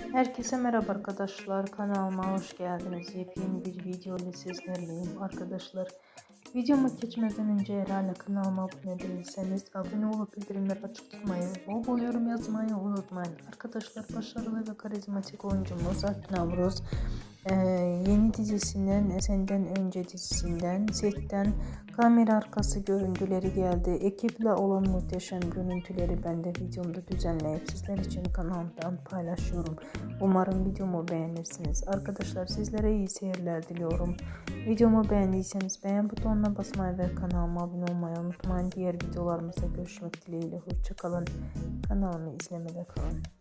Herkese merhaba arkadaşlar, kanalıma hoş geldiniz. Yepyeni bir video ile sizlerleyim arkadaşlar. Videoma geçmeden önce eğer hala kanalıma abone değilseniz abone olup bildirimleri açık tutmayı, bol bol yorum yazmayı unutmayın. Arkadaşlar, başarılı ve karizmatik oyuncumuz Alp Navruz yeni dizisinden, Senden Önce dizisinden setten kamera arkası görüntüleri geldi. Ekiple olan muhteşem görüntüleri ben de videomda düzenleyip sizler için kanalımdan paylaşıyorum. Umarım videomu beğenirsiniz. Arkadaşlar, sizlere iyi seyirler diliyorum. Videomu beğendiyseniz beğen butonuna basmayı ve kanalıma abone olmayı unutmayın. Diğer videolarımızda görüşmek dileğiyle. Hoşça kalın. Kanalımı izlemede kalın.